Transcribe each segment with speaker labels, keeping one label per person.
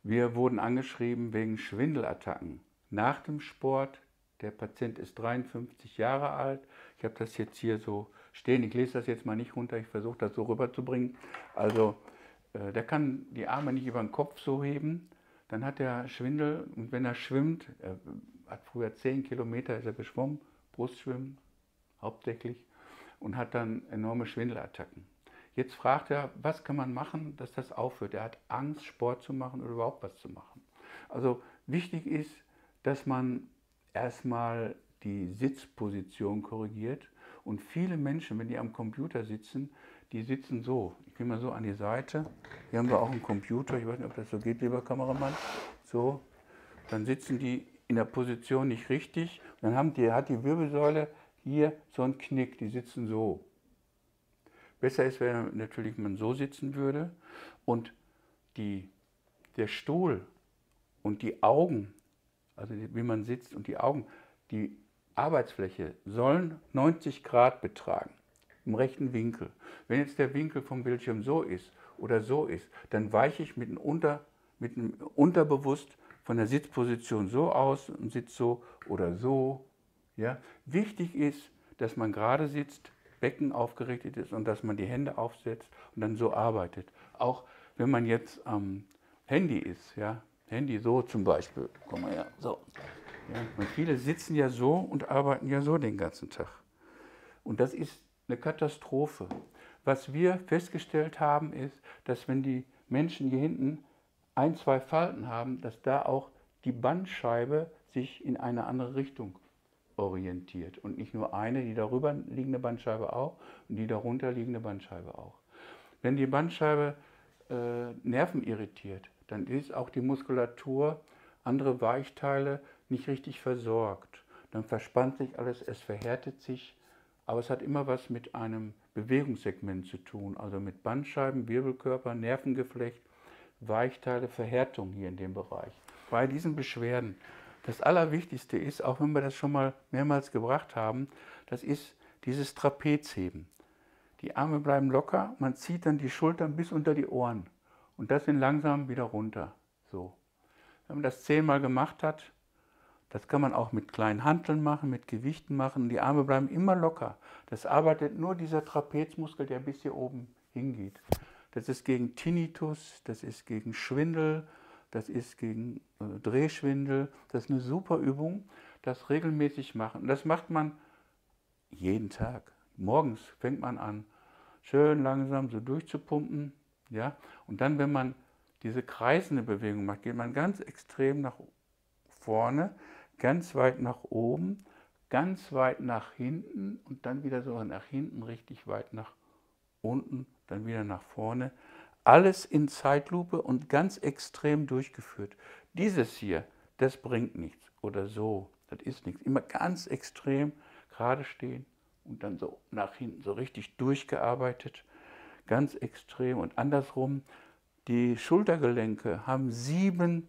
Speaker 1: Wir wurden angeschrieben wegen Schwindelattacken. Nach dem Sport, der Patient ist 53 Jahre alt. Ich habe das jetzt hier so stehen. Ich lese das jetzt mal nicht runter, ich versuche das so rüberzubringen. Also, der kann die Arme nicht über den Kopf so heben. Dann hat er Schwindel und wenn er schwimmt, er hat früher 10 Kilometer ist er geschwommen, Brustschwimmen hauptsächlich, und hat dann enorme Schwindelattacken. Jetzt fragt er, was kann man machen, dass das aufhört? Er hat Angst, Sport zu machen oder überhaupt was zu machen. Also wichtig ist, dass man erstmal die Sitzposition korrigiert. Und viele Menschen, wenn die am Computer sitzen, die sitzen so. Ich gehe mal so an die Seite. Hier haben wir auch einen Computer. Ich weiß nicht, ob das so geht, lieber Kameramann. So. Dann sitzen die in der Position nicht richtig. Dann hat die Wirbelsäule hier so einen Knick. Die sitzen so. Besser ist, wenn natürlich man so sitzen würde und der Stuhl und die Augen, also wie man sitzt und die Augen, die Arbeitsfläche sollen 90 Grad betragen, im rechten Winkel. Wenn jetzt der Winkel vom Bildschirm so ist oder so ist, dann weiche ich mit dem Unterbewusst von der Sitzposition so aus und sitze so oder so. Ja? Wichtig ist, dass man gerade sitzt, Becken aufgerichtet ist und dass man die Hände aufsetzt und dann so arbeitet. Auch wenn man jetzt am Handy ist, ja, Handy so zum Beispiel, guck mal her, so. Ja, und viele sitzen ja so und arbeiten ja so den ganzen Tag. Und das ist eine Katastrophe. Was wir festgestellt haben, ist, dass wenn die Menschen hier hinten 1, 2 Falten haben, dass da auch die Bandscheibe sich in eine andere Richtung orientiert. Und nicht nur eine, die darüber liegende Bandscheibe auch und die darunter liegende Bandscheibe auch. Wenn die Bandscheibe Nerven irritiert, dann ist auch die Muskulatur, andere Weichteile nicht richtig versorgt. Dann verspannt sich alles, es verhärtet sich, aber es hat immer was mit einem Bewegungssegment zu tun, also mit Bandscheiben, Wirbelkörper, Nervengeflecht, Weichteile, Verhärtung hier in dem Bereich. Bei diesen Beschwerden, das Allerwichtigste ist, auch wenn wir das schon mal mehrmals gebracht haben, das ist dieses Trapezheben. Die Arme bleiben locker, man zieht dann die Schultern bis unter die Ohren und das dann langsam wieder runter. So. Wenn man das 10-mal gemacht hat, das kann man auch mit kleinen Hanteln machen, mit Gewichten machen, die Arme bleiben immer locker. Das arbeitet nur dieser Trapezmuskel, der bis hier oben hingeht. Das ist gegen Tinnitus, das ist gegen Schwindel, das ist gegen Drehschwindel. Das ist eine super Übung, das regelmäßig machen. Und das macht man jeden Tag. Morgens fängt man an, schön langsam so durchzupumpen. Ja? Und dann, wenn man diese kreisende Bewegung macht, geht man ganz extrem nach vorne, ganz weit nach oben, ganz weit nach hinten und dann wieder so nach hinten, richtig weit nach unten, dann wieder nach vorne. Alles in Zeitlupe und ganz extrem durchgeführt. Dieses hier, das bringt nichts oder so, das ist nichts. Immer ganz extrem gerade stehen und dann so nach hinten, so richtig durchgearbeitet, ganz extrem und andersrum. Die Schultergelenke haben 7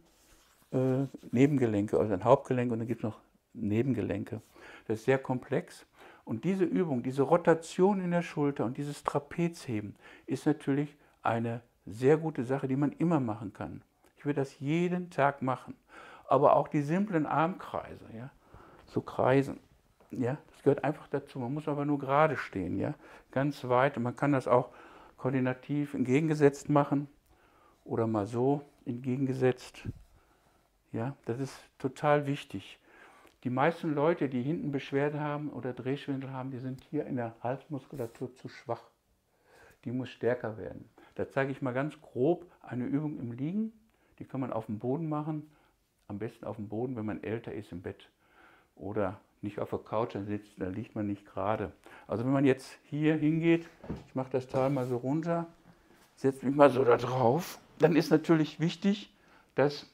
Speaker 1: Nebengelenke, also ein Hauptgelenk und dann gibt es noch Nebengelenke. Das ist sehr komplex. Und diese Übung, diese Rotation in der Schulter und dieses Trapezheben ist natürlich eine sehr gute Sache, die man immer machen kann. Ich würde das jeden Tag machen. Aber auch die simplen Armkreise, ja, so kreisen, ja, das gehört einfach dazu. Man muss aber nur gerade stehen, ja, ganz weit. Und man kann das auch koordinativ entgegengesetzt machen oder mal so entgegengesetzt. Ja, das ist total wichtig. Die meisten Leute, die hinten Beschwerden haben oder Drehschwindel haben, die sind hier in der Halsmuskulatur zu schwach. Die muss stärker werden. Da zeige ich mal ganz grob eine Übung im Liegen. Die kann man auf dem Boden machen. Am besten auf dem Boden, wenn man älter ist im Bett. Oder nicht auf der Couch, da liegt man nicht gerade. Also wenn man jetzt hier hingeht, ich mache das Teil mal so runter, setze mich mal so da drauf, dann ist natürlich wichtig, dass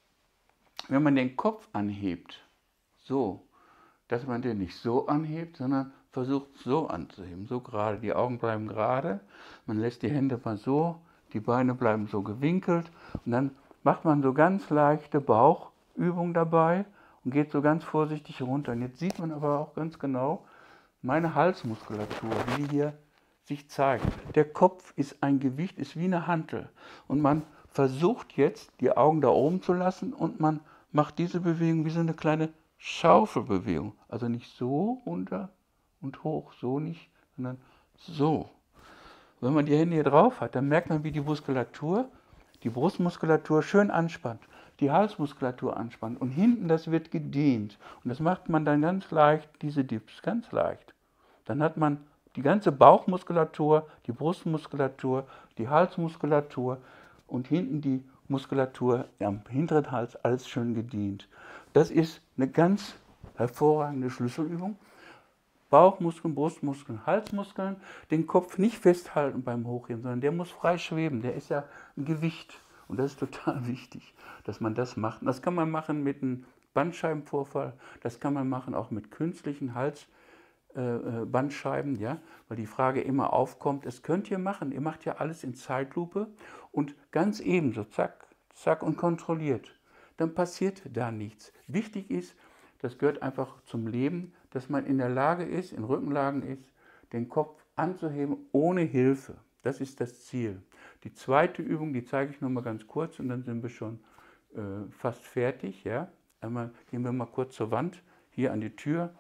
Speaker 1: wenn man den Kopf anhebt, so, dass man den nicht so anhebt, sondern versucht so anzuheben, so gerade. Die Augen bleiben gerade, man lässt die Hände mal so, die Beine bleiben so gewinkelt und dann macht man so ganz leichte Bauchübung dabei und geht so ganz vorsichtig runter. Und jetzt sieht man aber auch ganz genau meine Halsmuskulatur, wie die hier sich zeigt. Der Kopf ist ein Gewicht, ist wie eine Hantel und man versucht jetzt, die Augen da oben zu lassen und man macht diese Bewegung wie so eine kleine Schaufelbewegung. Also nicht so runter und hoch, so nicht, sondern so. Wenn man die Hände hier drauf hat, dann merkt man, wie die Brustmuskulatur schön anspannt, die Halsmuskulatur anspannt und hinten das wird gedehnt. Und das macht man dann ganz leicht, diese Dips, ganz leicht. Dann hat man die ganze Bauchmuskulatur, die Brustmuskulatur, die Halsmuskulatur und hinten die Muskulatur am hinteren Hals, alles schön gedehnt. Das ist eine ganz hervorragende Schlüsselübung. Bauchmuskeln, Brustmuskeln, Halsmuskeln, den Kopf nicht festhalten beim Hochheben, sondern der muss frei schweben. Der ist ja ein Gewicht und das ist total wichtig, dass man das macht. Und das kann man machen mit einem Bandscheibenvorfall, das kann man machen auch mit künstlichen Halsbandscheiben, ja, weil die Frage immer aufkommt, das könnt ihr machen, ihr macht ja alles in Zeitlupe und ganz ebenso, zack, zack und kontrolliert. Dann passiert da nichts. Wichtig ist, das gehört einfach zum Leben, dass man in der Lage ist, in Rückenlagen ist, den Kopf anzuheben ohne Hilfe. Das ist das Ziel. Die zweite Übung, die zeige ich noch mal ganz kurz und dann sind wir schon fast fertig. Ja? Einmal gehen wir mal kurz zur Wand, hier an die Tür.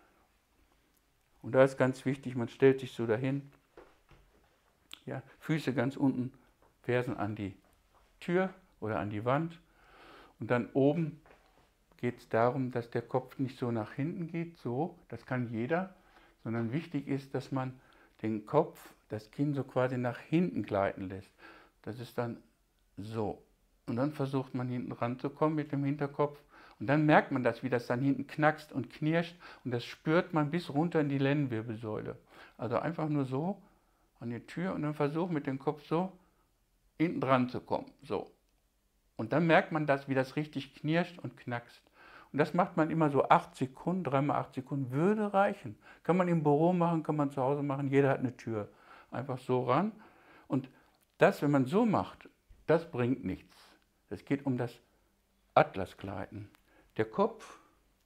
Speaker 1: Und da ist ganz wichtig, man stellt sich so dahin, ja? Füße ganz unten, Fersen an die Tür oder an die Wand und dann oben geht es darum, dass der Kopf nicht so nach hinten geht, so, das kann jeder, sondern wichtig ist, dass man den Kopf, das Kinn so quasi nach hinten gleiten lässt. Das ist dann so. Und dann versucht man hinten ranzukommen mit dem Hinterkopf und dann merkt man das, wie das dann hinten knackst und knirscht und das spürt man bis runter in die Lendenwirbelsäule. Also einfach nur so an die Tür und dann versucht mit dem Kopf so hinten dran zu kommen, so. Und dann merkt man das, wie das richtig knirscht und knackst. Und das macht man immer so 8 Sekunden, 3 mal 8 Sekunden, würde reichen. Kann man im Büro machen, kann man zu Hause machen, jeder hat eine Tür. Einfach so ran. Und das, wenn man so macht, das bringt nichts. Es geht um das Atlasgleiten. Der Kopf,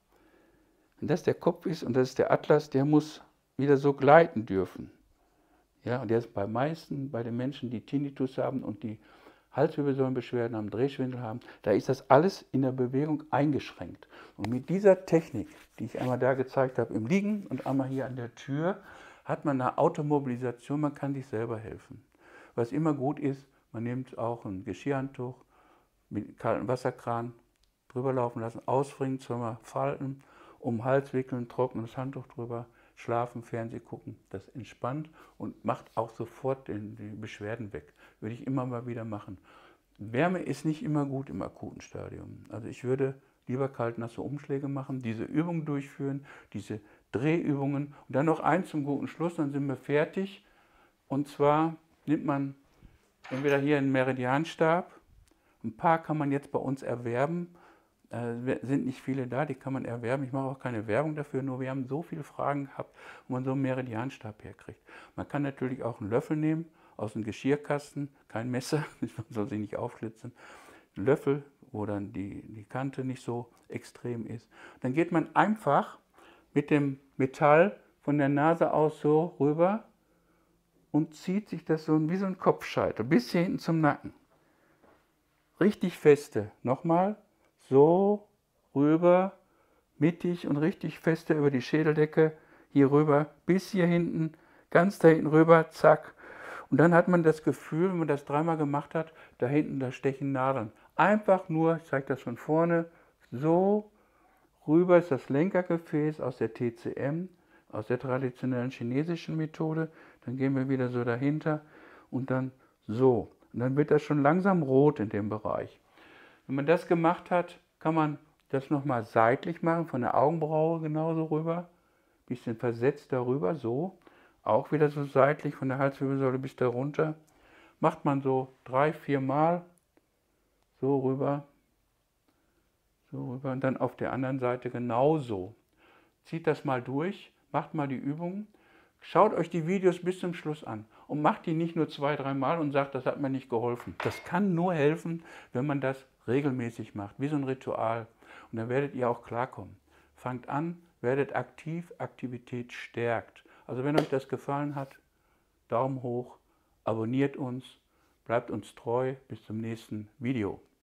Speaker 1: wenn das der Kopf ist und das ist der Atlas, der muss wieder so gleiten dürfen. Ja, und der ist bei meisten, bei den Menschen, die Tinnitus haben und die Halswirbelsäulenbeschwerden haben, Drehschwindel haben, da ist das alles in der Bewegung eingeschränkt. Und mit dieser Technik, die ich einmal da gezeigt habe im Liegen und einmal hier an der Tür, hat man eine Automobilisation, man kann sich selber helfen. Was immer gut ist, man nimmt auch ein Geschirrhandtuch mit kaltem Wasserkran drüber laufen lassen, ausbringen, zweimal falten, um den Hals wickeln, trockenes Handtuch drüber, schlafen, Fernsehen gucken, das entspannt und macht auch sofort die Beschwerden weg. Würde ich immer mal wieder machen. Wärme ist nicht immer gut im akuten Stadium. Also ich würde lieber kalt-nasse Umschläge machen, diese Übungen durchführen, diese Drehübungen und dann noch eins zum guten Schluss, dann sind wir fertig. Und zwar nimmt man entweder hier einen Meridianstab, ein paar kann man jetzt bei uns erwerben, sind nicht viele da, die kann man erwerben. Ich mache auch keine Werbung dafür, nur wir haben so viele Fragen gehabt, wo man so einen Meridianstab herkriegt. Man kann natürlich auch einen Löffel nehmen aus dem Geschirrkasten, kein Messer, man soll sich nicht aufschlitzen. Ein Löffel, wo dann die Kante nicht so extrem ist. Dann geht man einfach mit dem Metall von der Nase aus so rüber und zieht sich das so wie so ein Kopfscheitel bis hier hinten zum Nacken. Richtig feste. Nochmal. So rüber, mittig und richtig feste über die Schädeldecke, hier rüber, bis hier hinten, ganz da hinten rüber, zack. Und dann hat man das Gefühl, wenn man das dreimal gemacht hat, da hinten, da stechen Nadeln. Einfach nur, ich zeige das von vorne, so rüber ist das Lenkergefäß aus der TCM, aus der traditionellen chinesischen Methode. Dann gehen wir wieder so dahinter und dann so. Und dann wird das schon langsam rot in dem Bereich. Wenn man das gemacht hat, kann man das nochmal seitlich machen, von der Augenbraue genauso rüber, bisschen versetzt darüber, so, auch wieder so seitlich von der Halswirbelsäule bis da runter. Macht man so 3, 4 Mal, so rüber und dann auf der anderen Seite genauso. Zieht das mal durch, macht mal die Übungen, schaut euch die Videos bis zum Schluss an und macht die nicht nur 2, 3 Mal und sagt, das hat mir nicht geholfen. Das kann nur helfen, wenn man das regelmäßig macht, wie so ein Ritual. Und dann werdet ihr auch klarkommen. Fangt an, werdet aktiv, Aktivität stärkt. Also wenn euch das gefallen hat, Daumen hoch, abonniert uns, Bleibt uns treu. Bis zum nächsten Video.